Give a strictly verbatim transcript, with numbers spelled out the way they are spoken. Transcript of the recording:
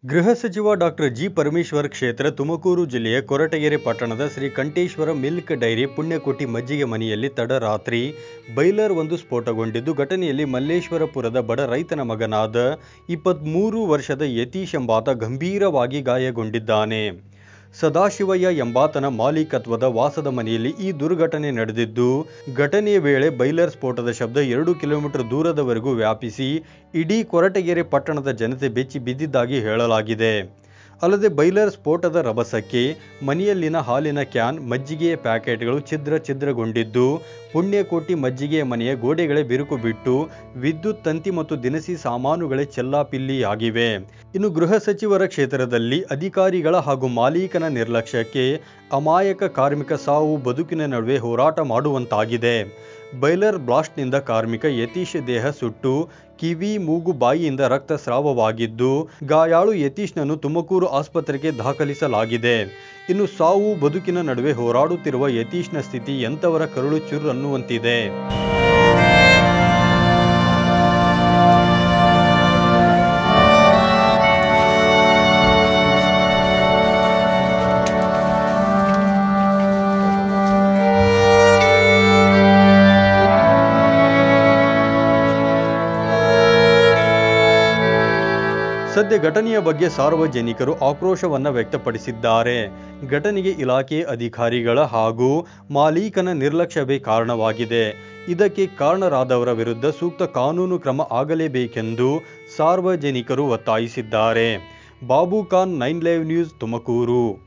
ಗೃಹ ಸಚಿವ doctor G Parameshwar ಕ್ಷೇತ್ರ ತುಮಕೂರು ಜಿಲ್ಲೆಯ ಕೊರಟಗೆರೆ ಪಟ್ಟಣದ ಶ್ರೀ ಕಂಠೇಶ್ವರ ಮಿಲ್ಕ್ ಡೈರಿ ಪುಣ್ಯಕೋಟಿ ಮಜ್ಜಿಗೆ ಮನೆಯಲ್ಲಿ ತಡರಾತ್ರಿ ಬಾಯ್ಲರ್ ಒಂದು ಸ್ಫೋಟಗೊಂಡಿದ್ದು, ಘಟನೆಯಲ್ಲಿ ಮಲ್ಲೇಶ್ವರಪುರದ ಬಡ ರೈತನ ಮಗನಾದ ಇಪ್ಪತ್ತ್ಮೂರು ವರ್ಷದ ಯತೀಶ್ ಎಂಬಾತ ಗಂಭೀರವಾಗಿ ಗಾಯಗೊಂಡಿದ್ದಾನೆ. ಸದಾಶಿವಯ್ಯ ಎಂಬಾತನ ಮಾಲೀಕತ್ವದ ವಾಸದ ಮನೆಯಲ್ಲಿ ಈ ದುರ್ಘಟನೆ ನಡೆದಿದ್ದು, ಘಟನೆಯ ವೇಳೆ ಬಾಯ್ಲರ್ ಸ್ಫೋಟದ ಶಬ್ದ ಎರಡು ಕಿಲೋಮೀಟರ್ ದೂರದವರೆಗೂ ವ್ಯಾಪಿಸಿ ಇಡೀ ಕೊರಟಗೆರೆ ಪಟ್ಟಣದ ಜನತೆ ಬೆಚ್ಚಿ ಬಿದ್ದಿದ್ದಾಗಿ ಹೇಳಲಾಗಿದೆ. ಅಲ್ಲದೆ ಬಾಯ್ಲರ್ ಸ್ಫೋಟದ ರಭಸಕ್ಕೆ ಮನೆಯಲ್ಲಿನ ಹಾಲಿನ ಕ್ಯಾನ್, ಮಜ್ಜಿಗೆಯ ಪ್ಯಾಕೆಟ್ಗಳು ಛಿದ್ರ ಛಿದ್ರಗೊಂಡಿದ್ದು, ಪುಣ್ಯಕೋಟಿ ಮಜ್ಜಿಗೆಯ ಮನೆಯ ಗೋಡೆಗಳೇ ಬಿರುಕು ಬಿಟ್ಟು ವಿದ್ಯುತ್ ತಂತಿ ಮತ್ತು ದಿನಸಿ ಸಾಮಾನುಗಳೇ ಚೆಲ್ಲಾಪಿಲ್ಲಿಯಾಗಿವೆ. ಇನ್ನು ಗೃಹ ಸಚಿವರ ಕ್ಷೇತ್ರದಲ್ಲಿ ಅಧಿಕಾರಿಗಳ ಹಾಗೂ ಮಾಲೀಕನ ನಿರ್ಲಕ್ಷ್ಯಕ್ಕೆ ಅಮಾಯಕ ಕಾರ್ಮಿಕ ಸಾವು ಬದುಕಿನ ನಡುವೆ ಹೋರಾಟ ಮಾಡುವಂತಾಗಿದೆ. ಬಾಯ್ಲರ್ ಬ್ಲಾಸ್ಟ್ನಿಂದ ಕಾರ್ಮಿಕ ಯತೀಶ್ ದೇಹ ಸುಟ್ಟು ಕಿವಿ, ಮೂಗು, ಬಾಯಿಯಿಂದ ರಕ್ತಸ್ರಾವವಾಗಿದ್ದು, ಗಾಯಾಳು ಯತೀಶ್ನನ್ನು ತುಮಕೂರು ಆಸ್ಪತ್ರೆಗೆ ದಾಖಲಿಸಲಾಗಿದೆ. ಇನ್ನು ಸಾವು ಬದುಕಿನ ನಡುವೆ ಹೋರಾಡುತ್ತಿರುವ ಯತೀಶ್ನ ಸ್ಥಿತಿ ಎಂಥವರ ಕರುಳು ಚುರ್ ಅನ್ನುವಂತಿದೆ. ಸದ್ಯ ಘಟನೆಯ ಬಗ್ಗೆ ಸಾರ್ವಜನಿಕರು ಆಕ್ರೋಶವನ್ನು ವ್ಯಕ್ತಪಡಿಸಿದ್ದಾರೆ. ಘಟನೆಗೆ ಇಲಾಖೆ ಅಧಿಕಾರಿಗಳ ಹಾಗೂ ಮಾಲೀಕನ ನಿರ್ಲಕ್ಷ್ಯವೇ ಕಾರಣವಾಗಿದೆ. ಇದಕ್ಕೆ ಕಾರಣರಾದವರ ವಿರುದ್ಧ ಸೂಕ್ತ ಕಾನೂನು ಕ್ರಮ ಆಗಲೇಬೇಕೆಂದು ಸಾರ್ವಜನಿಕರು ಒತ್ತಾಯಿಸಿದ್ದಾರೆ. Babu Khan, nine live news, Tumakuru.